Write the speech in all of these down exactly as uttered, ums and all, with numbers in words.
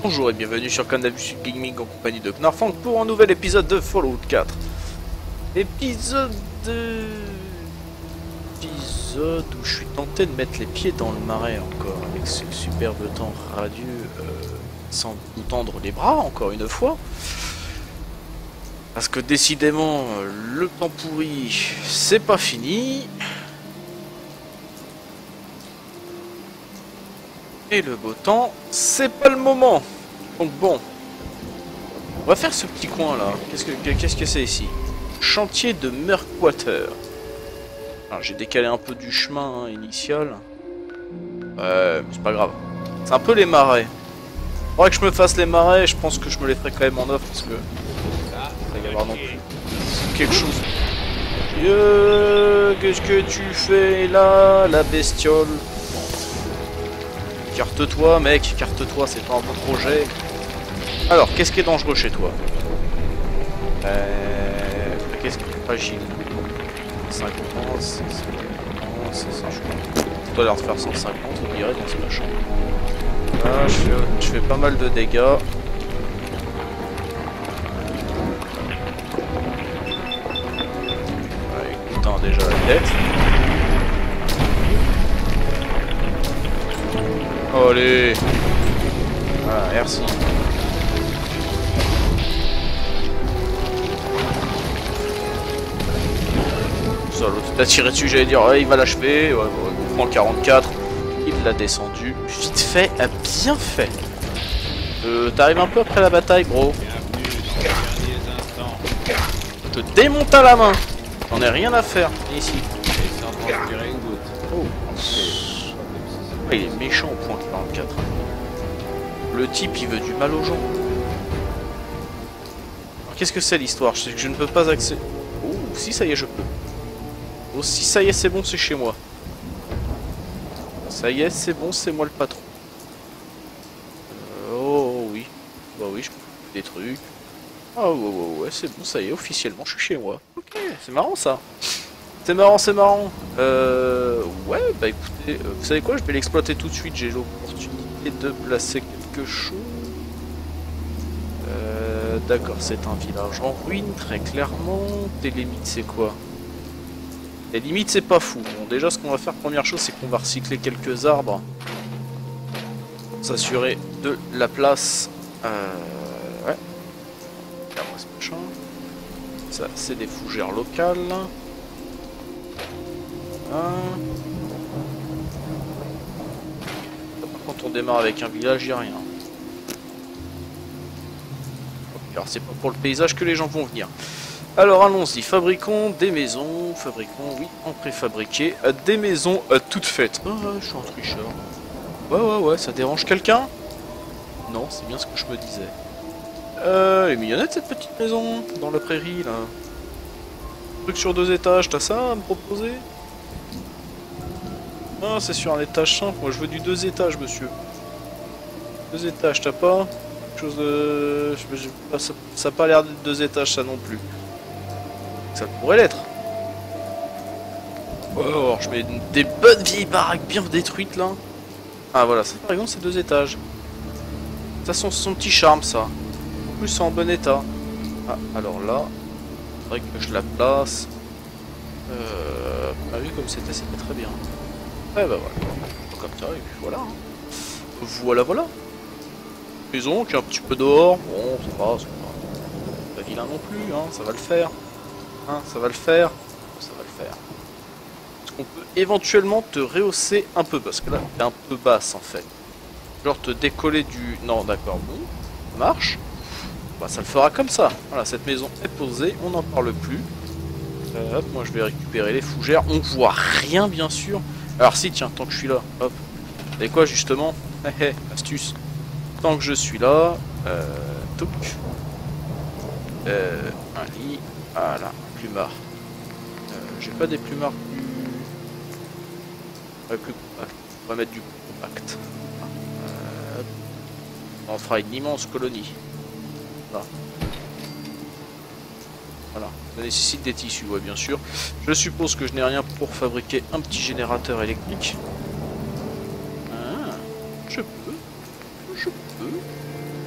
Bonjour et bienvenue sur Canavus Gaming en compagnie de Knarfang pour un nouvel épisode de Fallout quatre. Épisode... de... Épisode où je suis tenté de mettre les pieds dans le marais encore, avec ce superbe temps radieux, euh, sans nous tendre les bras encore une fois. Parce que décidément, le temps pourri, c'est pas fini. Et le beau temps, c'est pas le moment. Donc bon, on va faire ce petit coin là. Qu'est-ce que qu'est-ce que c'est ici? Chantier de Murkwater. Alors j'ai décalé un peu du chemin hein, initial. Ouais, mais c'est pas grave. C'est un peu les marais. Faudrait que je me fasse les marais. Je pense que je me les ferai quand même en offre parce que Ah, ça va y avoir non plus quelque chose. Euh, Qu'est-ce que tu fais là, la bestiole? Carte-toi mec, carte-toi, c'est pas un bon projet. Alors, qu'est-ce qui est dangereux chez toi? Euh... Qu'est-ce qui est fragile? cinquante, c'est ça, je dois leur faire cent cinquante, on dirait dans ce machin. Ah, je fais, je fais pas mal de dégâts. Ouais, écoute, hein, déjà la tête. Allez. Voilà, merci. Ça, l'autre t'a tiré dessus, j'allais dire, ouais, il va l'achever. Ouais, ouais, il prend quarante-quatre. Il l'a descendu. Vite fait, a bien fait. Euh, T'arrives un peu après la bataille, bro. Je te démonte à la main. J'en ai rien à faire, ici. Oh. Ah, il est méchant au point quarante-quatre. Le type il veut du mal aux gens. Alors qu'est-ce que c'est l'histoire? Je sais que je ne peux pas accéder. Oh, si ça y est, je peux. Oh, si ça y est, c'est bon, c'est chez moi. Ça y est, c'est bon, c'est moi le patron. Euh, oh oui. Bah oui, je peux faire des trucs. Ah ouais, ouais, ouais, c'est bon, ça y est, officiellement, je suis chez moi. Ok, c'est marrant ça. C'est marrant, c'est marrant. Euh, ouais, bah écoutez, euh, vous savez quoi, je vais l'exploiter tout de suite. J'ai l'opportunité de placer quelque chose. Euh, D'accord, c'est un village en ruine, très clairement. Tes limites, c'est quoi? Les limites, c'est pas fou. Bon, déjà, ce qu'on va faire, première chose, c'est qu'on va recycler quelques arbres. S'assurer de la place. Euh, ouais. Regarde-moi ce machin. Ça, c'est des fougères locales. Quand on démarre avec un village, il n'y a rien. Alors c'est pas pour le paysage que les gens vont venir. Alors allons-y, fabriquons des maisons, fabriquons, oui, en préfabriqué, des maisons euh, toutes faites. Oh, je suis un tricheur. Ouais, ouais, ouais, ça dérange quelqu'un? Non, c'est bien ce que je me disais. Euh, elle est mignonnette cette petite maison, dans la prairie, là. Truc sur deux étages, t'as ça à me proposer? Ah, c'est sur un étage simple, moi je veux du deux étages, monsieur. Deux étages, t'as pas? Quelque chose de... Je, je, ça, ça a pas l'air de deux étages, ça non plus. Ça pourrait l'être. Oh, alors, je mets des bonnes vieilles baraques bien détruites, là. Ah, voilà, ça par exemple, c'est deux étages. Ça, son, son petit charme, ça. En plus, c'est en bon état. Ah, alors là, il faudrait que je la place. Euh... Ah oui, comme c'était, c'était très bien. Ouais bah voilà, comme ça, et puis voilà. Hein. Voilà, voilà. Maison qui est un petit peu dehors, bon, ça va, c'est pas, pas vilain non plus, hein, ça va le faire. Hein, ça va le faire, ça va le faire. Est-ce qu'on peut éventuellement te rehausser un peu, parce que là, t'es un peu basse en fait. Genre te décoller du... Non, d'accord, bon, ça marche. Bah ça le fera comme ça. Voilà, cette maison est posée, on n'en parle plus. Euh, hop, moi je vais récupérer les fougères, on voit rien bien sûr. Alors si, tiens, tant que je suis là, hop. Vous savez quoi, justement? Hé hé, astuce. Tant que je suis là, euh, touc. Euh, un lit, voilà, un plumard. Euh, j'ai pas des plumards plus... Ouais, plus compact. On va mettre du compact. Euh, on fera une immense colonie. Voilà. Voilà, ça nécessite des tissus, ouais, bien sûr. Je suppose que je n'ai rien pour fabriquer un petit générateur électrique. Ah, je peux, je peux.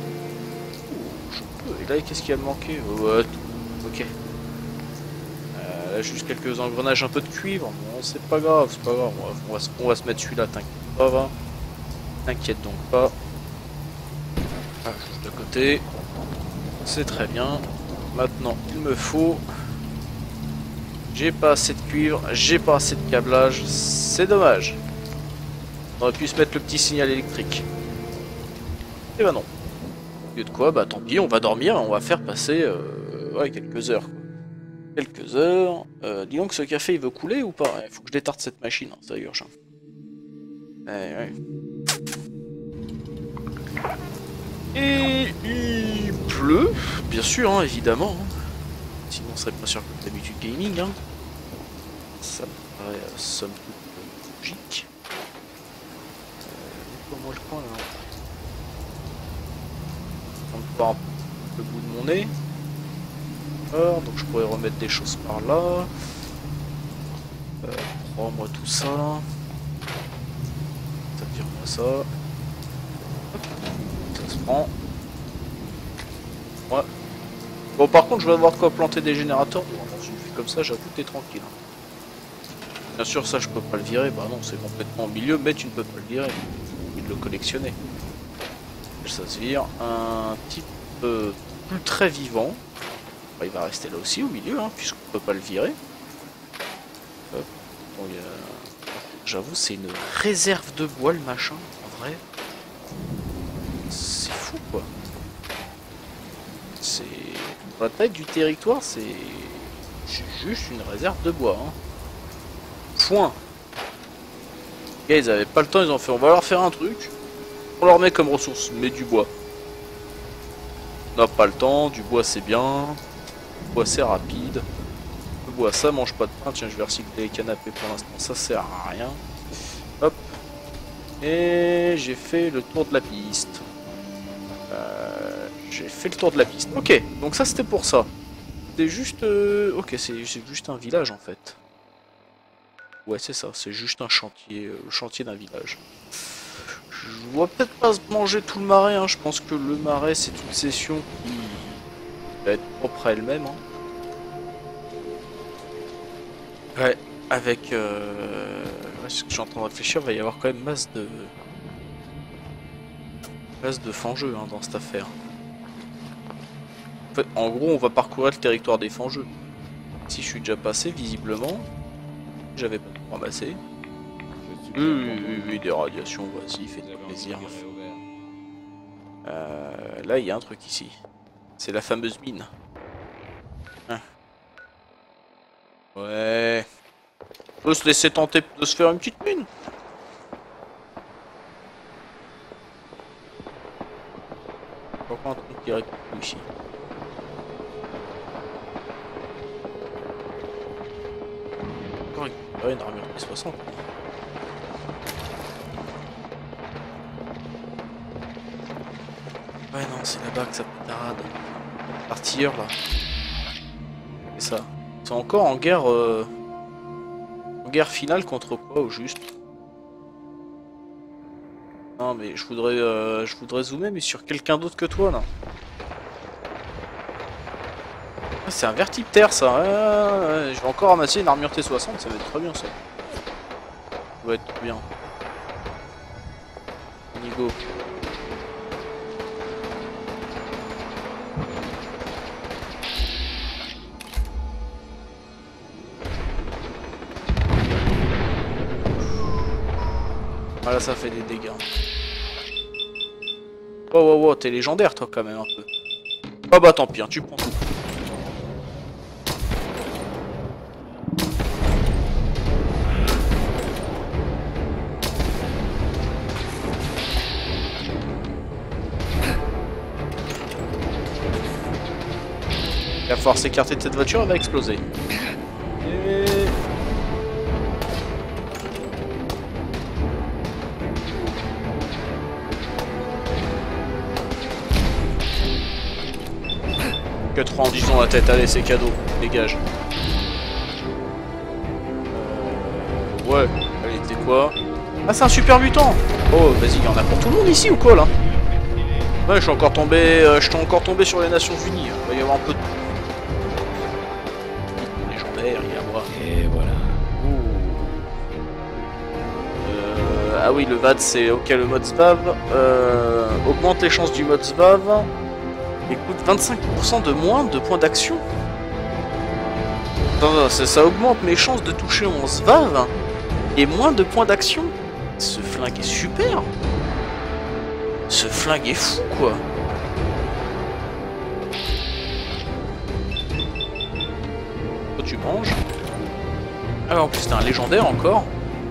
je peux. Et là, qu'est-ce qui a manqué? Ouais, ok. Euh, là, juste quelques engrenages, un peu de cuivre. Bon, c'est pas grave, c'est pas grave. On va, on va, on va se mettre celui-là, t'inquiète pas, va. T'inquiète donc pas. Ah, juste de côté. C'est très bien. Maintenant, il me faut... J'ai pas assez de cuivre, j'ai pas assez de câblage. C'est dommage. On aurait pu se mettre le petit signal électrique. Et bah non. Au lieu de quoi, bah tant pis, on va dormir et on va faire passer euh, ouais, quelques heures. Quoi. Quelques heures. Euh, dis donc, ce café il veut couler ou pas? Il faut que je détarte cette machine, hein, ça urge. Hein. Ouais, ouais. Et il pleut, bien sûr, hein, évidemment. Hein. Sinon, on serait pas sur comme d'habitude gaming. Hein. Ça me paraît euh, somme toute logique. Euh, moi le coin là. On part le bout de mon nez. Alors, donc je pourrais remettre des choses par là. Euh, Prends-moi tout ça. Ça tire-moi ça. Hop. Ça se prend. Ouais. Bon, par contre, je vais avoir de quoi planter des générateurs. Bon, dans une vie comme ça, j'avoue, t'es tranquille. Bien sûr, ça, je peux pas le virer. Bah non, c'est complètement au milieu, mais tu ne peux pas le virer. Il de le collectionner. Ça se vire. Un type euh, plus très vivant. Bah, il va rester là aussi, au milieu, hein, puisqu'on peut pas le virer. Hop. Bon, a... J'avoue, c'est une réserve de bois, le machin, en vrai. C'est fou, quoi. C'est... Pour la taille du territoire, c'est juste une réserve de bois. Hein. Point. Les gars, ils avaient pas le temps, ils ont fait, on va leur faire un truc. On leur met comme ressource, mais du bois. On n'a pas le temps, du bois c'est bien. Du bois c'est rapide. Le bois ça mange pas de pain. Tiens, je vais recycler les canapés pour l'instant, ça sert à rien. Hop. Et j'ai fait le tour de la piste. Euh, j'ai fait le tour de la piste. Ok, donc ça c'était pour ça. C'est juste... Euh... Ok, c'est juste un village en fait. Ouais, c'est ça, c'est juste un chantier, euh, le chantier d'un village. Je dois peut-être pas se manger tout le marais, hein. Je pense que le marais c'est une session qui va être propre à elle-même. Hein. Ouais, avec... Euh... Ouais, ce que je suis en train de réfléchir, il va y avoir quand même masse de... masse de fangeux hein, dans cette affaire. En fait, en gros, on va parcourir le territoire des fangeux. Si je suis déjà passé, visiblement, j'avais pas tout ramassé. Oui, oui, oui, oui, des radiations, vas-y, fait plaisir. Euh, là, il y a un truc ici. C'est la fameuse mine. Hein. Ouais. On peut se laisser tenter de se faire une petite mine. Encore un truc qui récupère ici. Encore récupérer une armure P soixante. Ouais non, c'est là-bas que ça pétarade. Partir là. C'est ça. Ils sont encore en guerre... Euh... En guerre finale contre quoi au juste? Non mais je voudrais... Euh... Je voudrais zoomer mais sur quelqu'un d'autre que toi là. Ah, c'est un vertiptère ça. Ouais, ouais, ouais. Je vais encore ramasser une armure T soixante, ça va être très bien ça. Ça va être très bien. Nigo. Ah là ça fait des dégâts. Oh oh oh, t'es légendaire toi quand même un peu. Oh bah tant pis, hein, tu prends tout. Il va falloir s'écarter de cette voiture, elle va exploser. Et... quatre-vingt-dix dans la tête, allez c'est cadeau, dégage. Euh, ouais, allez t'es quoi? Ah c'est un super mutant. Oh vas-y, il y en a pour tout le monde ici ou quoi là? Ouais, je suis encore tombé, euh, je suis encore tombé sur les Nations Unies. Il va y avoir un peu de légendaire, il y a moi. Et voilà. Euh, ah oui, le V A D c'est ok, le mode Svav. Euh, augmente les chances du mode Svav. Et coûte vingt-cinq pour cent de moins de points d'action. Non, non, ça, ça augmente mes chances de toucher mon Svav. Et moins de points d'action. Ce flingue est super. Ce flingue est fou, quoi. Toi, tu manges. Ah, en plus, t'as un légendaire encore.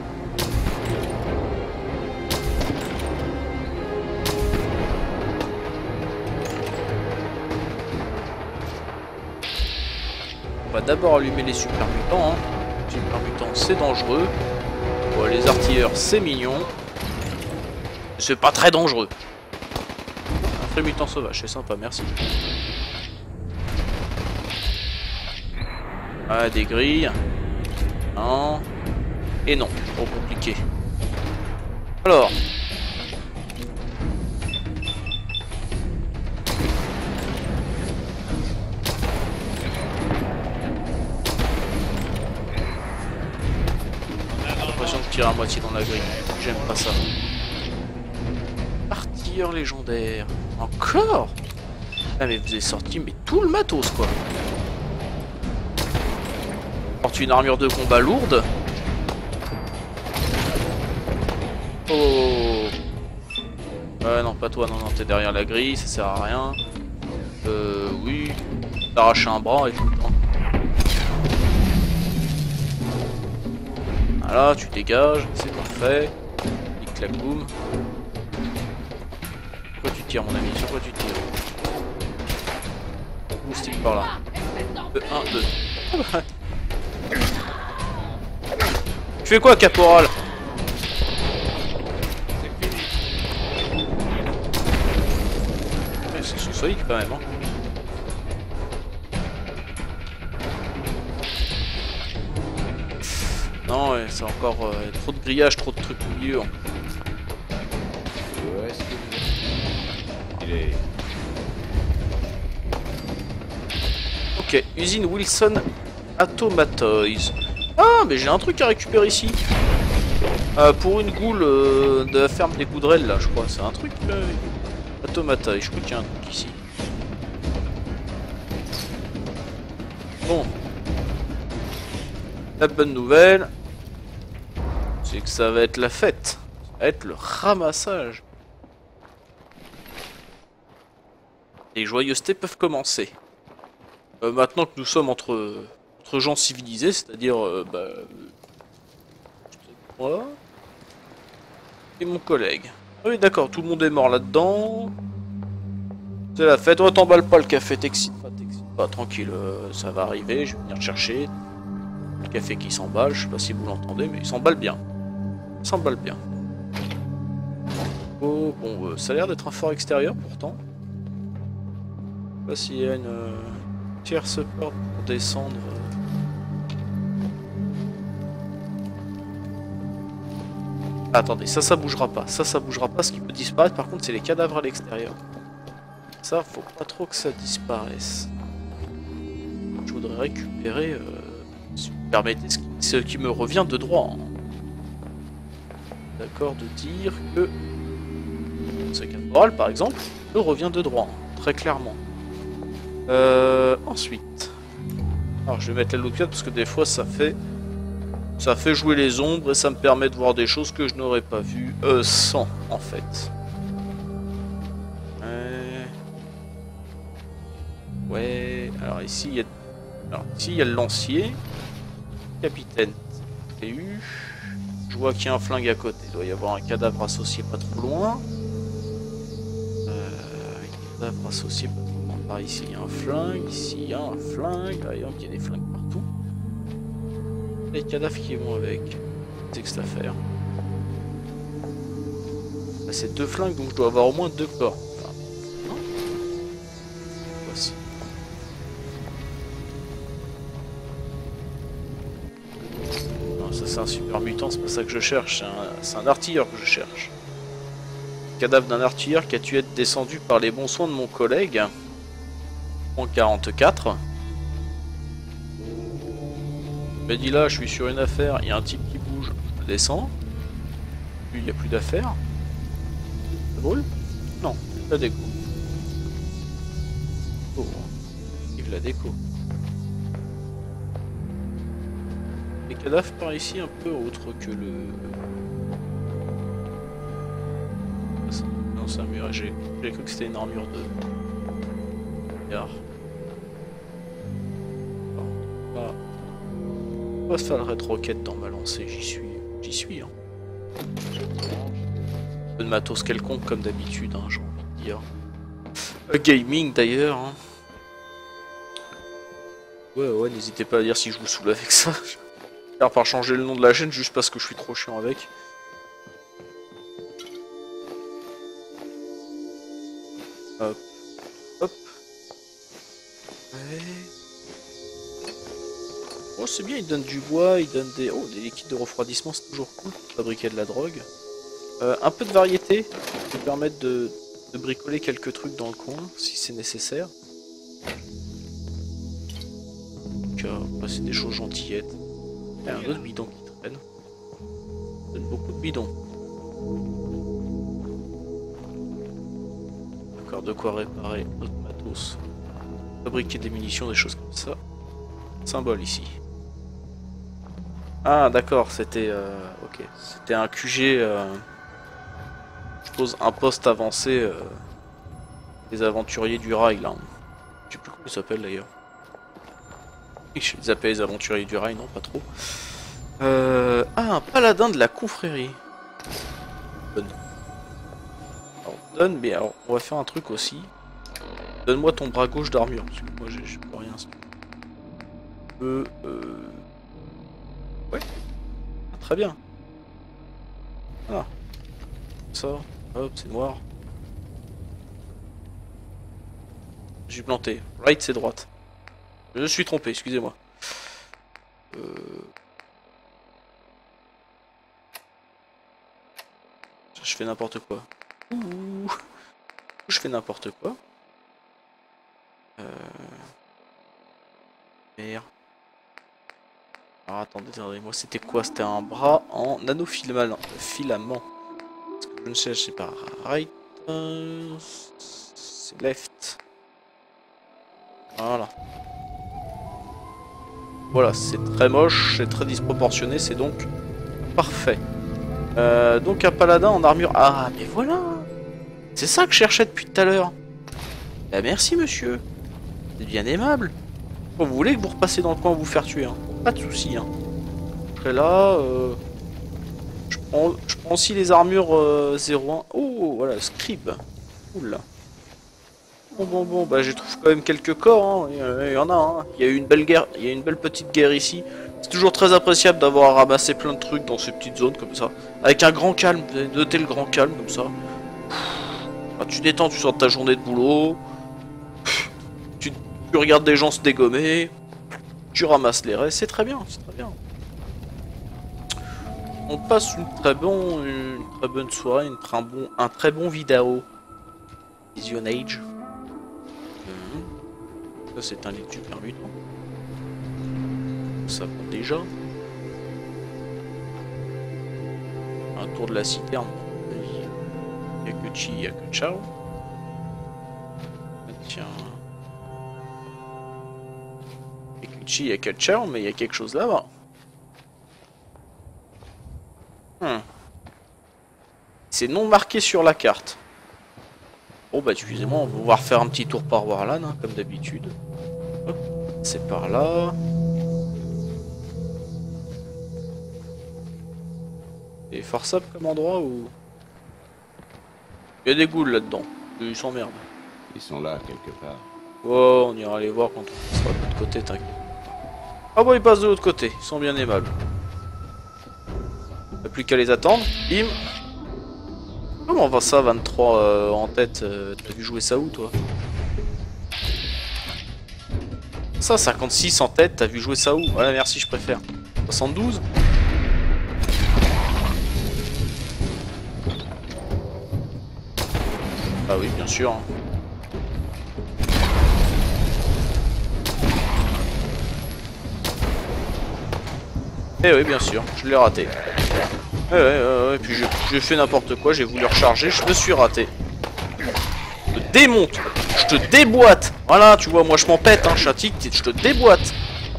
On va d'abord allumer les super mutants. Hein. Les super mutants, c'est dangereux. Bon, les artilleurs, c'est mignon. C'est pas très dangereux. Un vrai mutant sauvage, c'est sympa, merci. Ah, des grilles. Non. Et non, trop compliqué. Alors. J'ai l'impression de tirer à moitié dans la grille. J'aime pas ça. Artilleur légendaire. Encore? Ah mais vous avez sorti mais tout le matos quoi. Porte une armure de combat lourde. Oh. Ouais non pas toi, non non t'es derrière la grille, ça sert à rien. Euh oui. T'arraches un bras et tout le temps. Voilà, tu dégages, c'est parfait. Nique la boum. Sur quoi tu tires mon ami? Sur quoi tu tires? Moustique par là. deux, un, deux. Oh bah. Tu fais quoi, caporal? Ils sont solides quand même. Hein. Non, ouais, c'est encore euh, trop de grillage, trop de trucs au milieu. Hein. Ouais, est-ce que vous... Il est... Ok, usine Wilson Automatoys. Ah, mais j'ai un truc à récupérer ici. Euh, pour une goule euh, de la ferme des Goudrelles, là, je crois. C'est un truc... Euh, Automatoys, je crois qu'il y a un truc ici. Bon. La bonne nouvelle, c'est que ça va être la fête. Ça va être le ramassage. Les joyeusetés peuvent commencer. Euh, maintenant que nous sommes entre, entre gens civilisés, c'est-à-dire euh, bah, euh, moi et mon collègue. Ah oui d'accord, tout le monde est mort là-dedans. C'est la fête. Oh, t'emballes pas le café, t'excite pas, t'excite pas, tranquille, euh, ça va arriver, je vais venir te chercher. Le café qui s'emballe, je sais pas si vous l'entendez, mais il s'emballe bien. Il s'emballe bien. Oh, bon, euh, ça a l'air d'être un fort extérieur pourtant. Je sais pas s'il y a une euh, tierce porte pour descendre. Ah, attendez, ça, ça bougera pas. Ça, ça bougera pas. Ce qui peut disparaître, par contre, c'est les cadavres à l'extérieur. Ça, faut pas trop que ça disparaisse. Je voudrais récupérer... Euh... Si vous me permettez, ce qui, ce qui me revient de droit. Hein. D'accord de dire que ce caporal, par exemple, me revient de droit, hein, très clairement. Euh, ensuite, alors je vais mettre la lookade parce que des fois ça fait ça fait jouer les ombres et ça me permet de voir des choses que je n'aurais pas vues euh, sans, en fait. Euh... Ouais, alors ici il y a, alors ici il y a le lancier. Capitaine, T U. Je vois qu'il y a un flingue à côté. Il doit y avoir un cadavre associé pas trop loin. Euh, un cadavre associé pas trop loin. Par ici, il y a un flingue. Ici, il y a un flingue. D'ailleurs, il y a des flingues partout. Les cadavres qui vont avec. C'est que cette affaire. Là, c'est deux flingues, donc je dois avoir au moins deux corps. Enfin, non. Voici. Ça c'est un super mutant, c'est pas ça que je cherche, c'est un, un artilleur que je cherche. Cadavre d'un artilleur qui a dû être descendu par les bons soins de mon collègue. Point quarante-quatre. Il m'a dit là, je suis sur une affaire, il y a un type qui bouge, je descends. Lui, il n'y a plus d'affaires. Ça brûle? Non, la déco. Oh, vive la déco. Les cadavres par ici un peu autre que le... Non, c'est un mur. J'ai cru que c'était une armure de... Regarde. Ah. On va se faire le rétro-roquette dans ma lancée, j'y suis. J'y suis, hein. Un peu de matos quelconque comme d'habitude, hein, j'ai envie de dire. Euh, gaming d'ailleurs, hein. Ouais, ouais, n'hésitez pas à dire si je vous saoule avec ça. Faire par changer le nom de la chaîne juste parce que je suis trop chiant avec. Hop, hop. Ouais. Oh, c'est bien, il donne du bois, il donne des... Oh, des liquides de refroidissement, c'est toujours cool pour fabriquer de la drogue. Euh, un peu de variété, qui permettre de, de bricoler quelques trucs dans le coin, si c'est nécessaire. Donc, euh, bah, c'est des choses gentillettes. Il y a un autre bidon qui traîne. Ça donne beaucoup de bidons. D'accord, de quoi réparer notre matos. Fabriquer des munitions, des choses comme ça. Symbole ici. Ah d'accord, c'était euh, ok, c'était un Q G. Euh, je pose un poste avancé euh, des aventuriers du rail là. Je sais plus comment ils s'appellent d'ailleurs. Je les appelle les aventuriers du rail, non pas trop. Euh, ah, un paladin de la confrérie. Donne. Alors, donne, mais alors on va faire un truc aussi. Donne-moi ton bras gauche d'armure, parce que moi j'ai plus rien. Euh, euh... Ouais. Ah, très bien. Voilà. Ça. Hop, c'est noir. J'ai planté. Right, c'est droite. Je suis trompé, excusez-moi. Euh... Je fais n'importe quoi. Ouh. Je fais n'importe quoi. Euh... Merde. Alors attendez, attendez, moi c'était quoi? C'était un bras en nanofilament. Filament. Parce que je ne sais, je sais pas. Right. Euh... C'est left. Voilà. Voilà, c'est très moche, c'est très disproportionné, c'est donc parfait. Euh, donc un paladin en armure. Ah, mais voilà. C'est ça que je cherchais depuis tout à l'heure. Bah merci monsieur. C'est bien aimable. Bon, vous voulez que vous repassez dans le coin vous faire tuer, hein. Pas de soucis, hein. Je serai là. Euh... Je, prends... je prends aussi les armures euh, zéro un. Oh, voilà, scribe. Oula. Bon, bon, bon, bah je trouve quand même quelques corps, hein. Il y en a, hein. Il y a eu une belle guerre, il y a une belle petite guerre ici. C'est toujours très appréciable d'avoir ramassé plein de trucs dans ces petites zones comme ça. Avec un grand calme, vous avez noté le grand calme comme ça. Bah, tu détends, tu sors de ta journée de boulot. Tu, tu regardes des gens se dégommer. Tu ramasses les restes, c'est très bien, c'est très bien. On passe une très, bon, une très bonne soirée, une très bon, un très bon vidéo. Visionnage. Ça c'est un lit de super mutant. Ça bon déjà. Un tour de la citerne. Il n'y a que chi, il n'y a que ciao. Tiens. Il n'y a que chi, il n'y a que ciao, mais il y a quelque chose là-bas. Hmm. C'est non marqué sur la carte. Bon bah excusez-moi, on va pouvoir faire un petit tour par Warlan, hein, comme d'habitude. C'est par là. Et forçable comme endroit où... Il y a des ghouls là-dedans. Ils s'emmerdent. Ils sont là quelque part. Oh, on ira les voir quand on sera de l'autre côté, t'inquiète. Ah bon, ils passent de l'autre côté, ils sont bien aimables. Y'a plus qu'à les attendre. Bim. Comment on va ça, vingt-trois euh, en tête? euh, T'as vu jouer ça où, toi? Ça, cinquante-six en tête, t'as vu jouer ça où? Voilà, merci, je préfère. soixante-douze. Ah oui, bien sûr. Eh oui, bien sûr, je l'ai raté. Eh ouais, ouais, ouais, puis j'ai fait n'importe quoi, j'ai voulu recharger, je me suis raté. Je te démonte, je te déboîte. Voilà, tu vois, moi je m'en pète, hein, je suis un tic, je te déboîte.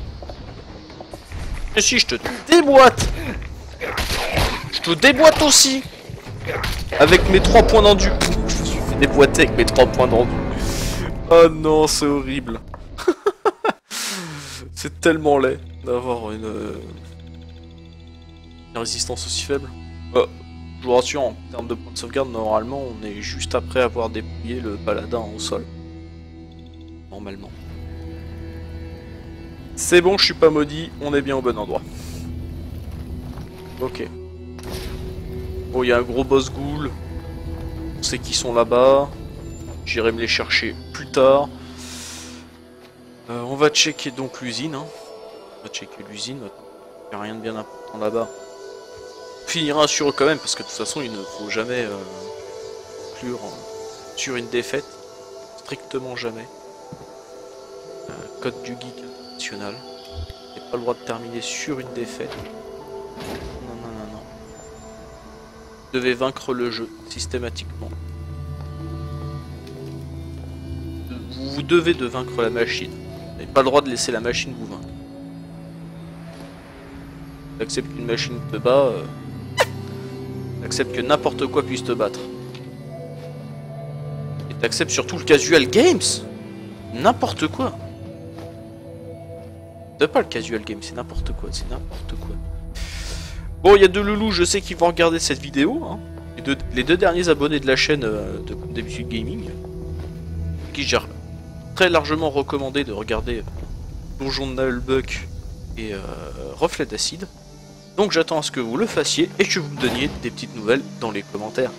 Et si, je te déboîte. Je te déboîte aussi. Avec mes trois points d'endu. Je me suis fait déboîter avec mes trois points d'endu. Oh non, c'est horrible. C'est tellement laid d'avoir une... une résistance aussi faible. Euh, je vous rassure, en termes de points de sauvegarde, normalement, on est juste après avoir dépouillé le paladin au sol. Normalement. C'est bon, je suis pas maudit, on est bien au bon endroit. Ok. Bon, il y a un gros boss ghoul. On sait qu'ils sont là-bas. J'irai me les chercher plus tard. Euh, on va checker donc l'usine. Hein. On va checker l'usine. Il n'y a rien de bien important là-bas. On finira sur eux quand même, parce que de toute façon, il ne faut jamais euh, conclure euh, sur une défaite. Strictement jamais. Euh, code du geek international. Vous n'avez pas le droit de terminer sur une défaite. Non, non, non, non. Vous devez vaincre le jeu, systématiquement. Vous, vous devez de vaincre la machine. Vous n'avez pas le droit de laisser la machine vous vaincre. Tu acceptes qu'une machine te bat, euh, tu acceptes que n'importe quoi puisse te battre. Et tu acceptes surtout le casual games. N'importe quoi. C'est pas le casual game, c'est n'importe quoi, c'est n'importe quoi. Bon, il y a deux loulous, je sais qu'ils vont regarder cette vidéo. Hein. Les, deux, les deux derniers abonnés de la chaîne euh, de Comme d'habitude Gaming, qui j'ai très largement recommandé de regarder Donjon de Nullbuck et euh, Reflet d'Acide. Donc j'attends à ce que vous le fassiez et que vous me donniez des petites nouvelles dans les commentaires.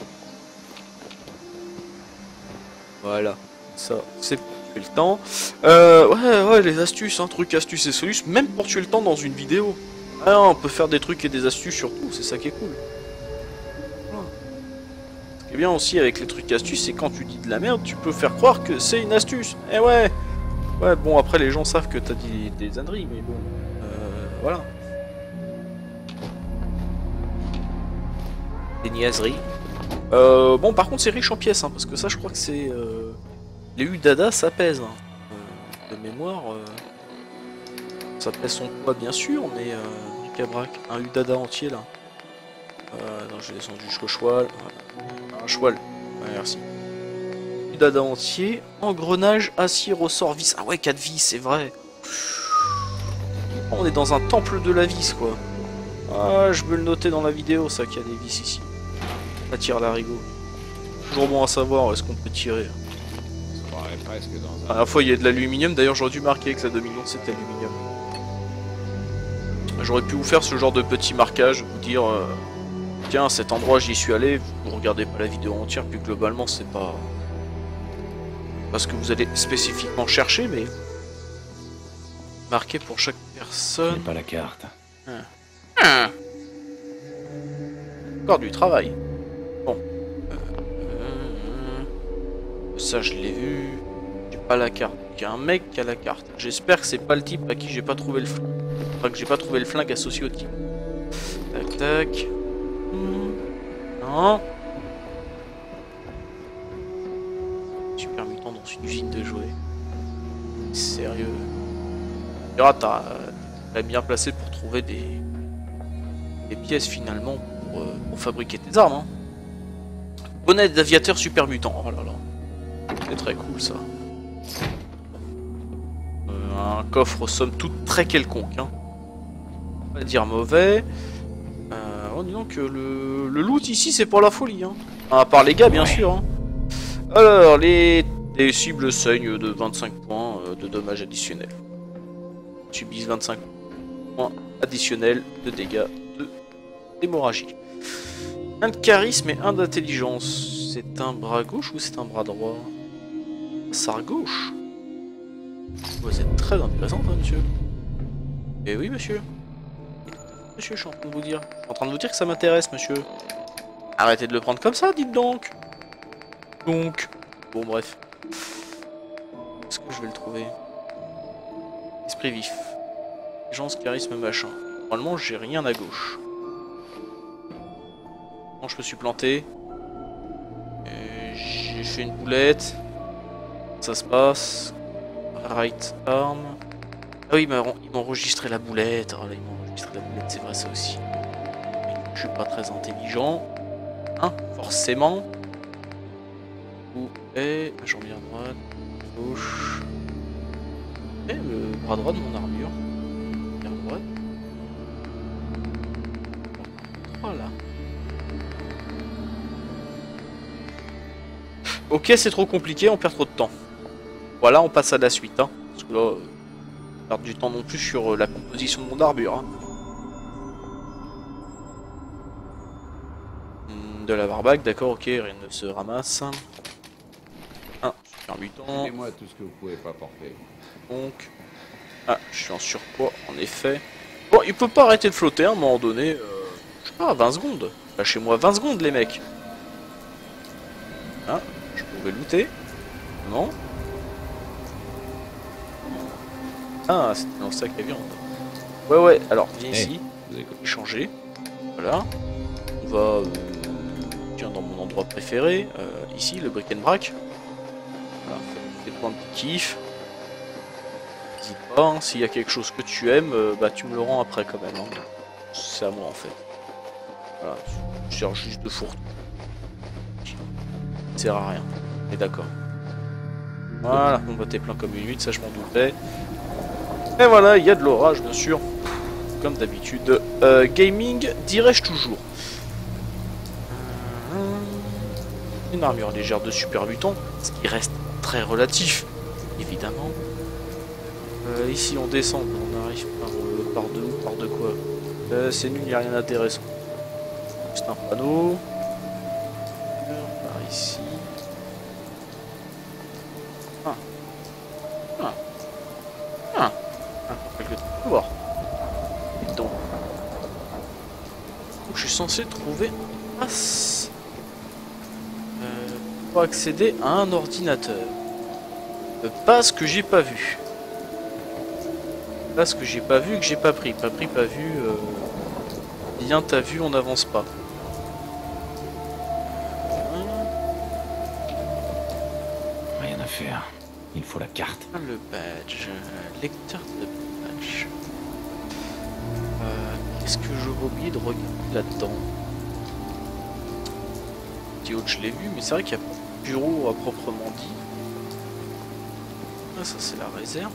Voilà, ça c'est pour tuer le temps. Euh, ouais, ouais, les astuces, hein, trucs, astuces et solutions, même pour tuer le temps dans une vidéo. Ah non, on peut faire des trucs et des astuces surtout, c'est ça qui est cool. Voilà. Ce qui est bien aussi avec les trucs astuces, c'est quand tu dis de la merde, tu peux faire croire que c'est une astuce. Eh ouais. Ouais, bon, après les gens savent que t'as dit des âneries, mais bon. Euh, voilà. Des niaiseries. Euh, bon, par contre, c'est riche en pièces, hein, parce que ça, je crois que c'est... Euh... Les Udada, ça pèse. Hein. Euh, de mémoire, euh... ça pèse son poids, bien sûr, mais... Euh... Cabrac, un Udada entier, là. Euh... Non, j'ai descendu jusqu'au cheval. Voilà. Un cheval. Ouais, merci. Udada entier. Engrenage, acier, ressort, vis. Ah ouais, quatre vis, c'est vrai. On est dans un temple de la vis, quoi. Ah, je veux le noter dans la vidéo, ça, qu'il y a des vis ici. Ça tire l'arigot. Toujours bon à savoir, est-ce qu'on peut tirer. Ça paraît presque dans un... À la fois, il y a de l'aluminium, d'ailleurs, j'aurais dû marquer que ça domine, c'était aluminium. J'aurais pu vous faire ce genre de petit marquage, vous dire, euh, tiens, cet endroit, j'y suis allé, vous regardez pas la vidéo entière, puis globalement, c'est pas... parce que vous allez spécifiquement chercher, mais... marqué pour chaque personne... J'ai pas la carte. Hein. Hein. Encore du travail. Bon. Euh, euh, ça, je l'ai vu. J'ai pas la carte. Il y a un mec qui a la carte. J'espère que c'est pas le type à qui j'ai pas trouvé le flingue. Enfin, que j'ai pas trouvé le flingue associé au type. Tac, tac. Hmm. Non. Super mutant dans une usine de jouets. Sérieux. Tu t'as t'as bien placé pour trouver des, des pièces finalement pour, euh, pour fabriquer tes armes. Hein. Bonnet d'aviateur super mutant. Oh là là. C'est très cool ça. Euh, un coffre somme toute très quelconque. Hein. On va dire mauvais. Euh, oh dis donc le, le loot ici c'est pour la folie. Hein. À part les gars bien ouais. sûr. Hein. Alors les, les cibles saignent de vingt-cinq points de dommages additionnels. Subissent vingt-cinq points additionnels de dégâts de d'hémorragie. Un de charisme et un d'intelligence. C'est un bras gauche ou c'est un bras droit? Ça gauche. Vous êtes très intéressant, hein, monsieur. Eh oui, monsieur. Monsieur, je suis en train de vous dire. Je suis en train de vous dire que ça m'intéresse, monsieur. Arrêtez de le prendre comme ça, dites donc. Donc, bon bref. Est-ce que je vais le trouver? Esprit vif. Intelligence, charisme, machin. Normalement, j'ai rien à gauche. Non, je me suis planté. J'ai fait une boulette. Ça se passe. Right arm. Ah oui, il m'a enregistré la boulette. Oh là, il m'a enregistré la boulette, c'est vrai ça aussi. Je suis pas très intelligent. Hein, forcément. Où est la jambe à droite, gauche. Et le bras droit de mon armure. Bien droite. Voilà. Ok, c'est trop compliqué, on perd trop de temps. Voilà, on passe à la suite. Hein. Parce que là, euh, perdre du temps non plus sur euh, la composition de mon armure. Hein. De la barbac, d'accord, ok, rien ne se ramasse. Un super mutant. Et moi tout ce que vous pouvez pas porter. Donc. Ah, je suis en surpoids, en effet. Bon, il peut pas arrêter de flotter à un moment donné. Euh, je sais pas, vingt secondes. Lâchez-moi vingt secondes, les mecs. Ah, je pouvais looter. Non. Ah, c'était dans le sac à viande. Ouais, ouais, alors, viens Hey, ici. vous écoutez. Échanger. Voilà. On va. Euh, tiens, dans mon endroit préféré. Euh, ici, le brick and brac. Voilà, des points de kiff. N'hésite pas, hein, s'il y a quelque chose que tu aimes, euh, bah tu me le rends après quand même. Hein. C'est à moi en fait. Voilà, je cherche juste de fourre. Ça sert à rien. On est d'accord. Voilà, on va t'es plein comme une huit, ça je m'en doutais. Et voilà, il y a de l'orage bien sûr. Comme d'habitude. Euh, gaming, dirais-je toujours. Une armure légère de super mutant, ce qui reste très relatif, évidemment. Euh, ici on descend, on arrive par, euh, par de où, par de quoi euh, c'est nul, il n'y a rien d'intéressant. C'est un panneau. Par ici. Ah. Ah. Ah. Ah, quelque chose à voir. Et donc. Donc je suis censé trouver un pass euh, pour accéder à un ordinateur. Euh, passe que j'ai pas vu. Là, ce que j'ai pas vu, que j'ai pas pris. Pas pris, pas vu. Euh... Bien, t'as vu, on n'avance pas. Rien à faire. Il faut la carte. Le badge. Lecteur de badge. Euh, Qu'est-ce que j'aurais oublié de regarder là-dedans? Petit je l'ai vu, mais c'est vrai qu'il y a pas de bureau à proprement dit. Ah, ça, c'est la réserve.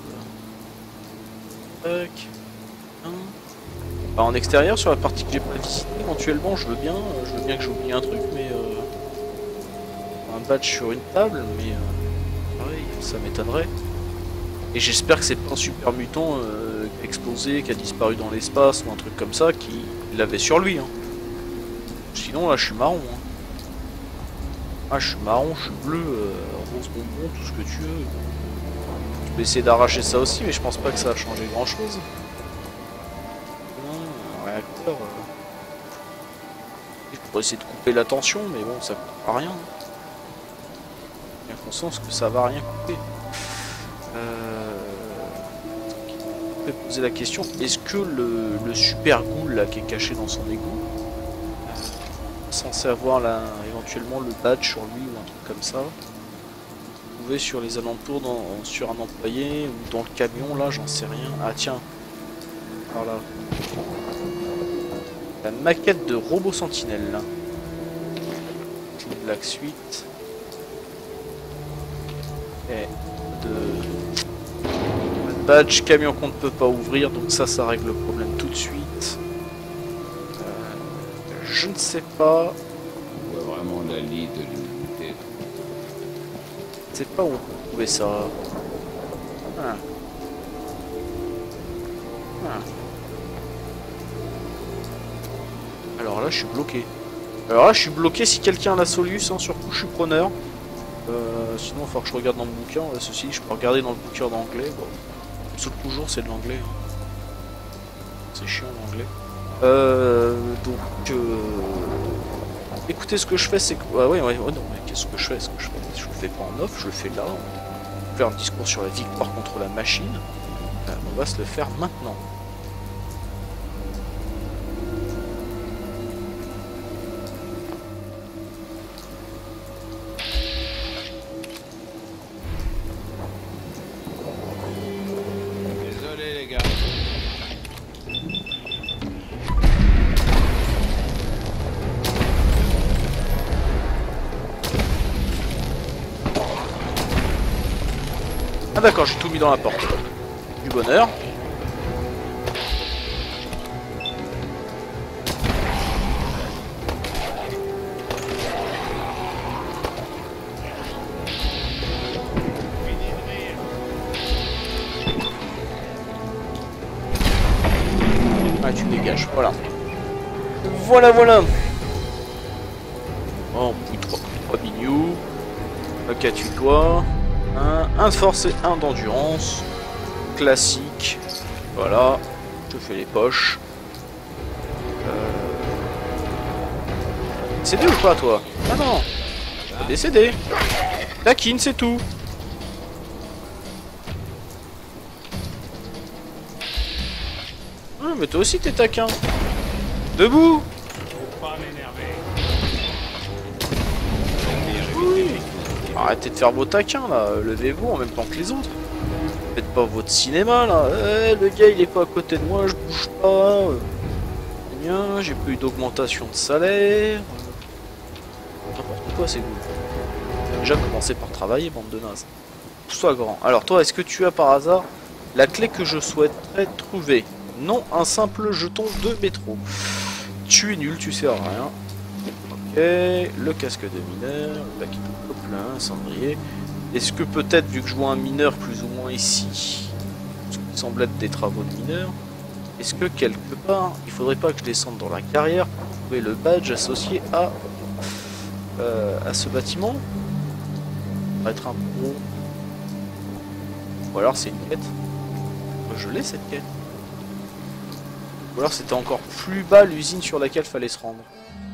Tac. Alors, en extérieur, sur la partie que j'ai pas visitée, éventuellement, je veux bien, je veux bien que j'oublie un truc, mais euh, un badge sur une table, mais euh, pareil, ça m'étonnerait. Et j'espère que c'est pas un super mutant euh, qui a explosé, qui a disparu dans l'espace ou un truc comme ça, qui l'avait sur lui. Hein. Sinon, là, je suis marron. Hein. Ah, je suis marron, je suis bleu, euh, rose bonbon, tout ce que tu veux. Je vais essayer d'arracher ça aussi, mais je pense pas que ça a changé grand chose. Non, un réacteur. Euh... Je pourrais essayer de couper la tension, mais bon, ça coûtera rien. J'ai conscience que ça va rien couper. Euh... Je vais poser la question, est-ce que le, le super ghoul là qui est caché dans son égout euh, est censé avoir là, éventuellement le badge sur lui ou un truc comme ça? Sur les alentours, dans, sur un employé ou dans le camion, là, j'en sais rien. Ah tiens, par là. La maquette de robot sentinelle, là. Black Suite. Et de... badge camion qu'on ne peut pas ouvrir, donc ça, ça règle le problème tout de suite. Euh, je ne sais pas. On voit vraiment la lie de l'unité. Je sais pas où on peut trouver ça. Ah. Ah. Alors là, je suis bloqué. Alors là, je suis bloqué. Si quelqu'un a la solution, hein, sur coup, je suis preneur. Euh, sinon, il va falloir que je regarde dans le bouquin. Euh, ceci, je peux regarder dans le bouquin d'anglais. Bon. Je me saute toujours, c'est de l'anglais. Hein. C'est chiant l'anglais. Euh, donc, euh... écoutez, ce que je fais, c'est que... Ah ouais, ouais, ouais, non, mais qu'est-ce que je fais, ce que je fais je le fais pas en off, je le fais là. On va faire un discours sur la victoire contre la machine. Euh, on va se le faire maintenant. Désolé les gars. Ah d'accord, j'ai tout mis dans la porte. Du bonheur. Ah, tu dégages, voilà. Voilà, voilà. Oh, puis trois, trois bignous. Ok, tue-toi. Un, un de force et un d'endurance. Classique. Voilà. Je fais les poches. Euh... Décédé ou pas, toi? Ah non. Pas décédé. Taquine, c'est tout. Ah, mais toi aussi, t'es taquin. Debout. Faut pas m'énerver. Oui. Arrêtez de faire vos taquins là, levez-vous en même temps que les autres. Faites pas votre cinéma là. Eh, le gars il est pas à côté de moi, je bouge pas. Bien, j'ai pas eu d'augmentation de salaire. N'importe quoi, c'est cool. On a déjà commencé par travailler, bande de nazes. Sois grand. Alors toi, est-ce que tu as par hasard la clé que je souhaiterais trouver? Non, un simple jeton de métro. Tu es nul, tu sais à rien. Ok, le casque de mineur, le paquet de plein, un cendrier. Est-ce que peut-être, vu que je vois un mineur plus ou moins ici, ce qui semble être des travaux de mineur, est-ce que quelque part, il faudrait pas que je descende dans la carrière pour trouver le badge associé à, euh, à ce bâtiment? Ça va être un pro. Ou alors c'est une quête. Je l'ai cette quête. Ou alors c'était encore plus bas l'usine sur laquelle fallait se rendre.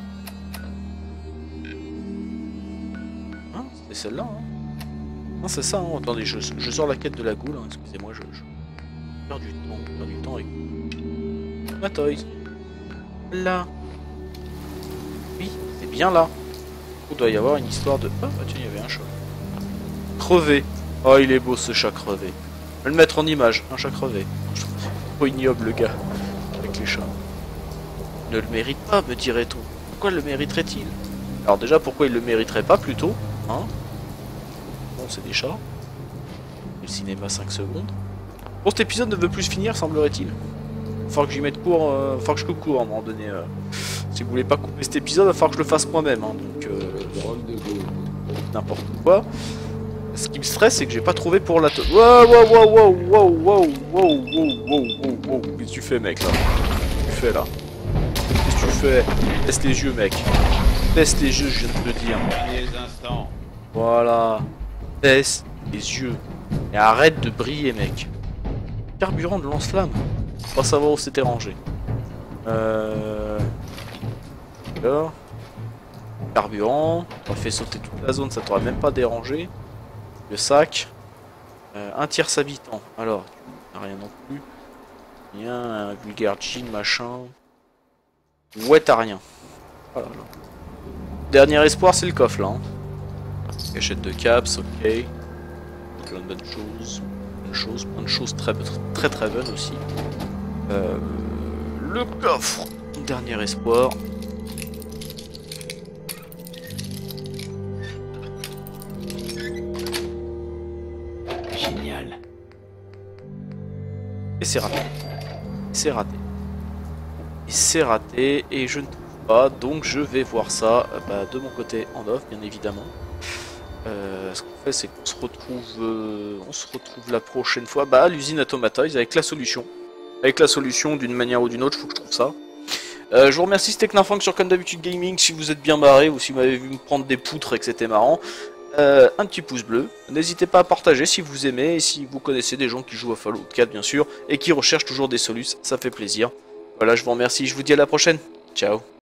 C'est celle-là, hein. Non, c'est ça, hein. Attendez, je, je sors la quête de la goule, hein. Excusez-moi, je, je perds du temps, je perds du temps avec ma toys. Là. Oui, c'est bien là. Il doit y avoir une histoire de... Ah, bah tiens, il y avait un chat. Crevé. Oh, il est beau ce chat crevé. Je vais le mettre en image, un chat crevé. Trop ignoble le gars, avec les chats. Ne le mérite pas, me dirait-on. Pourquoi le mériterait-il? Alors déjà, pourquoi il le mériterait pas plutôt, hein? Bon, c'est des chats. Le cinéma cinq secondes. Bon, cet épisode ne veut plus finir, semblerait-il. Il va falloir que j'y mette court, euh, il va falloir que je coupe court à un moment donné. Euh. Si vous voulez pas couper cet épisode, il va falloir que je le fasse moi-même. Hein, donc, euh, n'importe quoi. Ce qui me stresse, c'est que j'ai pas trouvé pour la... Wow, wow, wow, wow, wow, wow, wow, wow, wow, wow, wow. Qu'est-ce que tu fais, mec, là? Qu'est-ce que tu fais, là? Qu'est-ce que tu fais? Teste les yeux, mec. Teste les yeux, je viens de te dire. Les instants. Voilà. Baisse les yeux. Et arrête de briller, mec. Carburant de lance-flamme. Pas savoir où c'était rangé. Euh... Alors... Carburant. On fait sauter toute la zone, ça t'aurait même pas dérangé. Le sac. Euh, un tiers habitant. Alors, rien non plus. Rien, un vulgaire jean, machin. Ouais, t'as rien. Voilà. Dernier espoir, c'est le coffre, là. Hein. Cachette de caps, ok. Plein de bonnes choses. Plein de choses, plein de choses très très très bonnes aussi. Euh, le coffre. Dernier espoir. Génial. Et c'est raté. C'est raté. Et c'est raté. Et je ne trouve pas. Donc je vais voir ça bah, de mon côté en off, bien évidemment. Euh, ce qu'on fait, c'est qu'on se retrouve, euh, on se retrouve la prochaine fois bah, à l'usine Automatoys avec la solution. Avec la solution, d'une manière ou d'une autre, il faut que je trouve ça. Euh, je vous remercie, c'était Knarfunk sur Comme d'habitude Gaming. Si vous êtes bien barré ou si vous m'avez vu me prendre des poutres et que c'était marrant, euh, un petit pouce bleu. N'hésitez pas à partager si vous aimez et si vous connaissez des gens qui jouent à Fallout quatre, bien sûr, et qui recherchent toujours des solus, ça fait plaisir. Voilà, je vous remercie, je vous dis à la prochaine. Ciao.